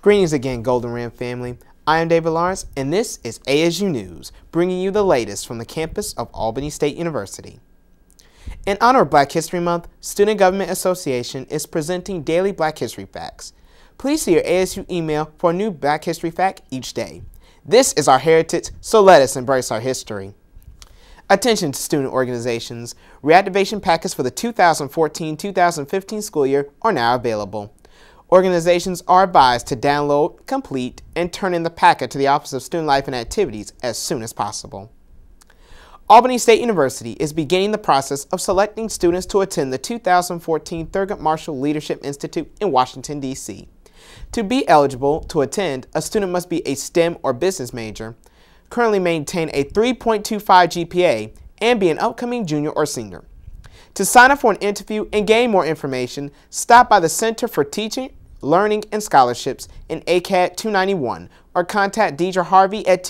Greetings again, Golden Ram family. I am David Lawrence, and this is ASU News, bringing you the latest from the campus of Albany State University. In honor of Black History Month, Student Government Association is presenting daily Black History Facts. Please see your ASU email for a new Black History Fact each day. This is our heritage, so let us embrace our history. Attention to student organizations. Reactivation packets for the 2014-2015 school year are now available. Organizations are advised to download, complete, and turn in the packet to the Office of Student Life and Activities as soon as possible. Albany State University is beginning the process of selecting students to attend the 2014 Thurgood Marshall Leadership Institute in Washington, D.C. To be eligible to attend, a student must be a STEM or business major, currently maintain a 3.25 GPA, and be an upcoming junior or senior. To sign up for an interview and gain more information, stop by the Center for Teaching, Learning, and Scholarships in ACAD 291 or contact Deidre Harvey at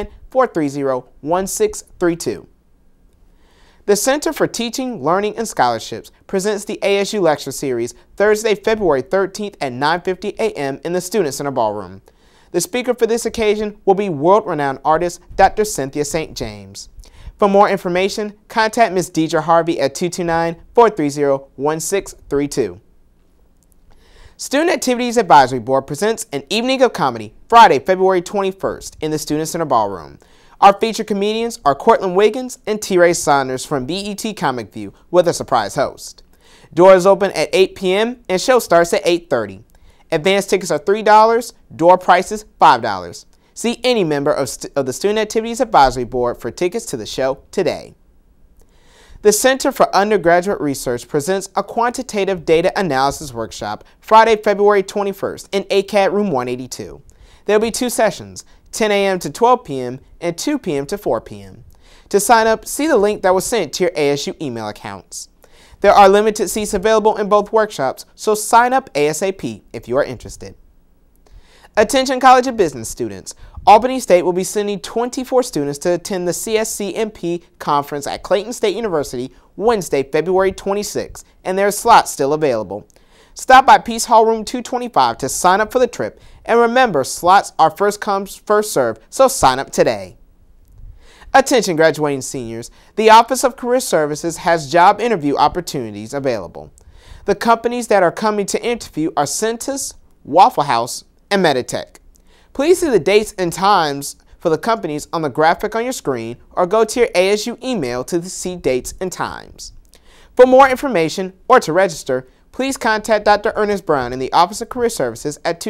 229-430-1632. The Center for Teaching, Learning, and Scholarships presents the ASU Lecture Series Thursday, February 13th at 9:50 a.m. in the Student Center Ballroom. The speaker for this occasion will be world-renowned artist Dr. Cynthia St. James. For more information, contact Ms. Deidre Harvey at 229-430-1632. Student Activities Advisory Board presents an evening of comedy Friday, February 21st in the Student Center Ballroom. Our featured comedians are Cortland Wiggins and T-Ray Saunders from BET Comic View with a surprise host. Doors open at 8 p.m. and show starts at 8:30. Advance tickets are $3, door prices $5. See any member of the Student Activities Advisory Board for tickets to the show today. The Center for Undergraduate Research presents a quantitative data analysis workshop Friday, February 21st in ACAD Room 182. There will be two sessions, 10 a.m. to 12 p.m. and 2 p.m. to 4 p.m. To sign up, see the link that was sent to your ASU email accounts. There are limited seats available in both workshops, so sign up ASAP if you are interested. Attention College of Business students. Albany State will be sending 24 students to attend the CSCMP Conference at Clayton State University Wednesday, February 26th, and there are slots still available. Stop by Peace Hall Room 225 to sign up for the trip, and remember, slots are first come, first served, so sign up today. Attention graduating seniors. The Office of Career Services has job interview opportunities available. The companies that are coming to interview are Centus, Waffle House, and Meditech. Please see the dates and times for the companies on the graphic on your screen or go to your ASU email to see dates and times. For more information or to register, please contact Dr. Ernest Brown in the Office of Career Services at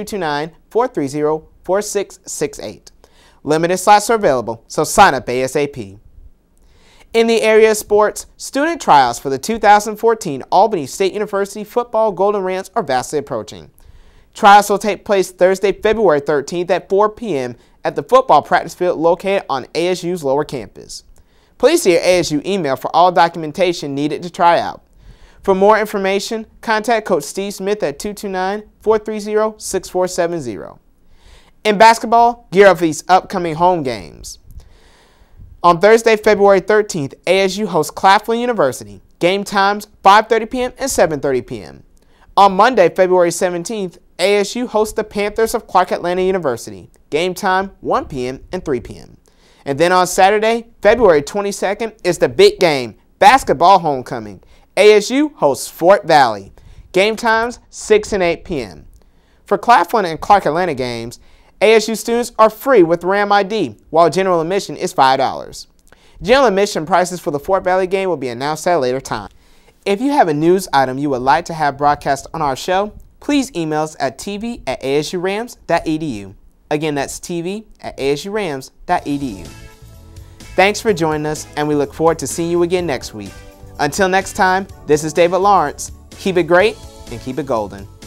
229-430-4668. Limited slots are available, so sign up ASAP. In the area of sports, student tryouts for the 2014 Albany State University Football Golden Rams are vastly approaching. Tryouts will take place Thursday, February 13th at 4 p.m. at the football practice field located on ASU's lower campus. Please see your ASU email for all documentation needed to try out. For more information, contact Coach Steve Smith at 229-430-6470. In basketball, gear up for these upcoming home games. On Thursday, February 13th, ASU hosts Claflin University. Game times 5:30 p.m. and 7:30 p.m. On Monday, February 17th, ASU hosts the Panthers of Clark Atlanta University. Game time 1 p.m. and 3 p.m. And then on Saturday, February 22nd, is the big game, basketball homecoming. ASU hosts Fort Valley. Game times 6 and 8 p.m. For Claflin and Clark Atlanta games, ASU students are free with RAM ID, while general admission is $5. General admission prices for the Fort Valley game will be announced at a later time. If you have a news item you would like to have broadcast on our show, please email us at tv@asurams.edu. Again, that's tv@asurams.edu. Thanks for joining us, and we look forward to seeing you again next week. Until next time, this is David Lawrence. Keep it great and keep it golden.